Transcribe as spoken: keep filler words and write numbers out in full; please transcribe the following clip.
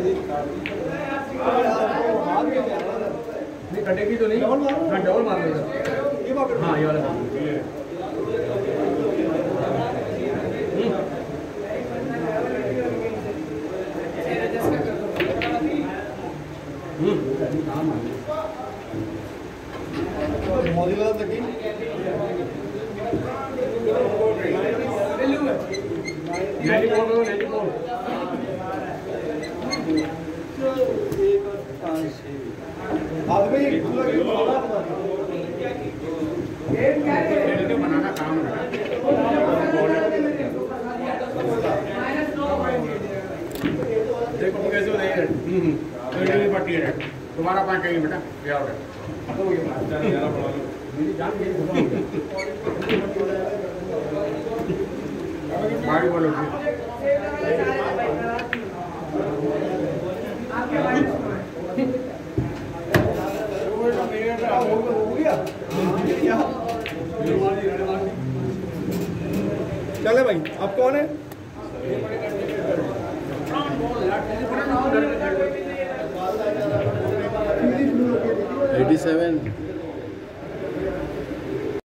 कटेगी तो नहीं, हाँ डबल मार देगा। हाँ ये वाला मॉड्यूलर तक नाइन्टी फोर में नाइन्टी फोर बनाना काम देखो कैसे हो नहीं पट्टी है तुम्हारा पाँच चाहिए बेटा क्या हो गया मेरी जान गाड़ी बोलो चले भाई आप कौन है? Eighty seven